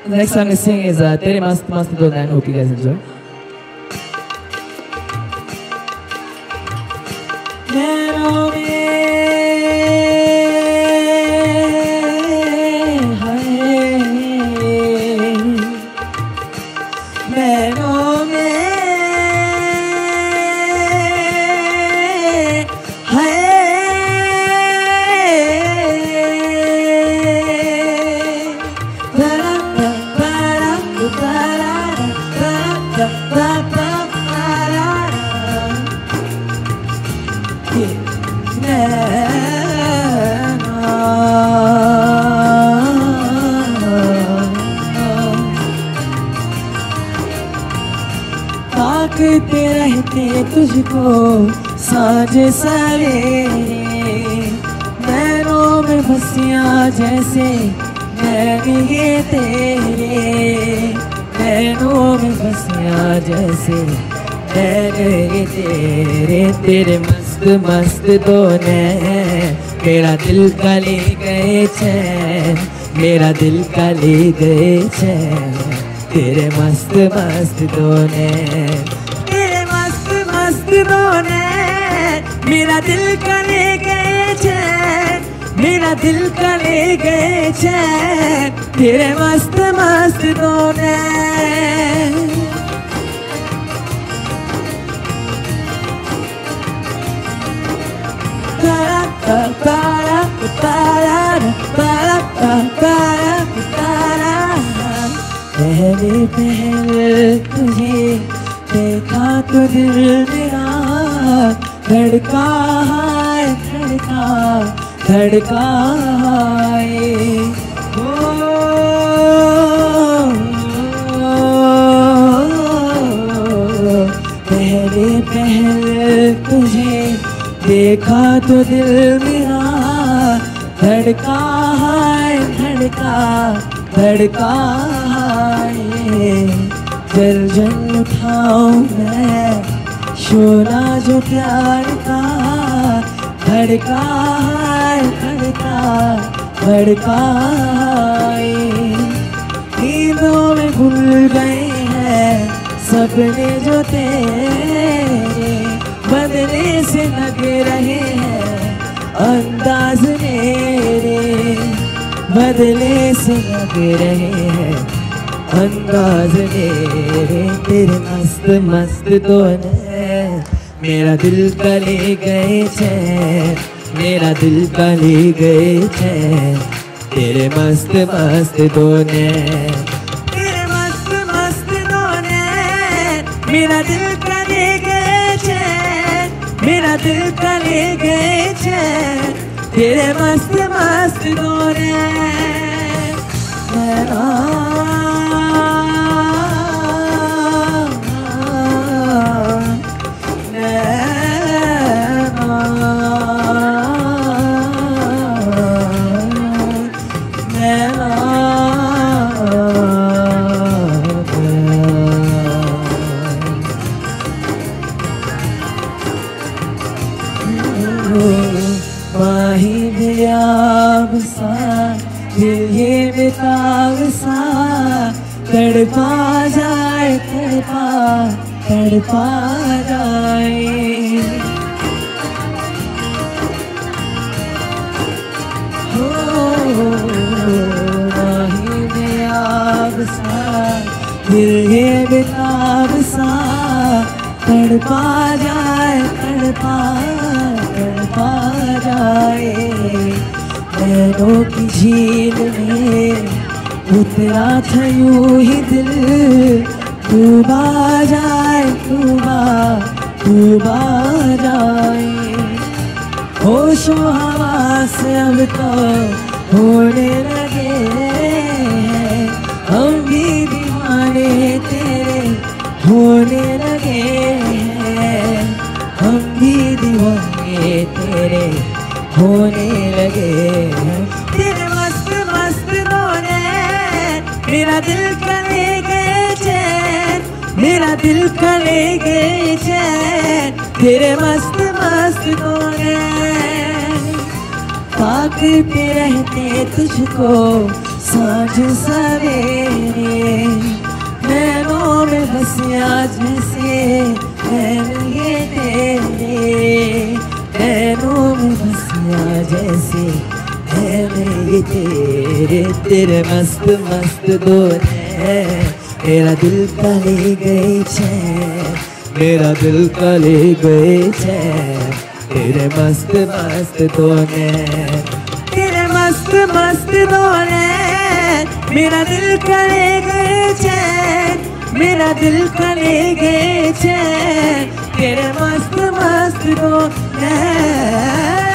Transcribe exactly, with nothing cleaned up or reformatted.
The next song is sing is uh, Tere Mast Mast Do Nain. Hope you guys enjoy. ताकते रहते तुझको साँझ सवेरे, नैनों में बसिया जैसे नैन ये तेरे, नैनों में बसिया जैसे नैन ये तेरे। तेरे मस्त मस्त दो नैन मेरा दिल का ले गए चैन, मेरा दिल का ले गए चैन। तेरे मस्त मस्त दो नैन, तेरे मस्त मस्त दो नैन मेरा दिल का ले गए चैन, मेरा दिल का ले गए चैन। तेरे मस्त मस्त दो नैन। तारा तारा तारा तारा तारा तारा। पहले पहल तुझे देखा तो दिल मेरा धड़का है, धड़का धड़का है। ओ पहले पहल तुझे देखा तो दिल मेरा धड़का है, धड़का धड़का है। जल जल उठाऊं मैं शोला जो प्यार का, धड़का है, धड़का धड़का है। नींदों में भूल गए हैं सपने जो तेरे, बदले से लग रहे हैं अंदाज मेरे, बदले से लग रहे हैं अंदाज मेरे। तेरे मस्त मस्त दो नैन मेरा दिल का ले गए चैन, मेरा दिल का ले गए चैन। तेरे मस्त मस्त दो नैन, तेरे मस्त मस्त दो नैन मेरा दिल का ले गए चैन, मेरा दिल का ले गए चैन। तेरे मस्त मस्त दो नैन। माही बेआब सा दिल ये बेताब सा, तड़पा जाए तड़पा तड़पा जाए। हो माही बेआब सा दिल ये बेताब सा, तड़पा जाए तड़पा तड़पा जाए। नैनों की झील में उतरा था यूं ही दिल, डूबा जाए डूबा डूबा जाए। होशो हवास अब तो होने लगे हैं, हम भी दीवाने तेरे होने लगे हैं, हम भी दीवाने तेरे होने लगे हैं। तेरे मस्त मस्त दो नैन मेरा दिल का ले गए चैन, मेरा दिल का ले गए चैन। तेरे मस्त मस्त दो नैन ताकते रहते तुझको सांझ सवेरे नैनों में बसिया जैसे नैन ये तेरे, नैनों में बसिया जैसे नैन ये तेरे। तेरे मस्त मस्त दो नैन मेरा दिल का ले गए चैन, मेरा दिल का ले गए चैन। तेरे मस्त मस्त दो नैन, तेरे मस्त मस्त दो नैन मेरा दिल का ले गए चैन, मेरा दिल का ले गए चैन। तेरे मस्त मस्त दो नैन।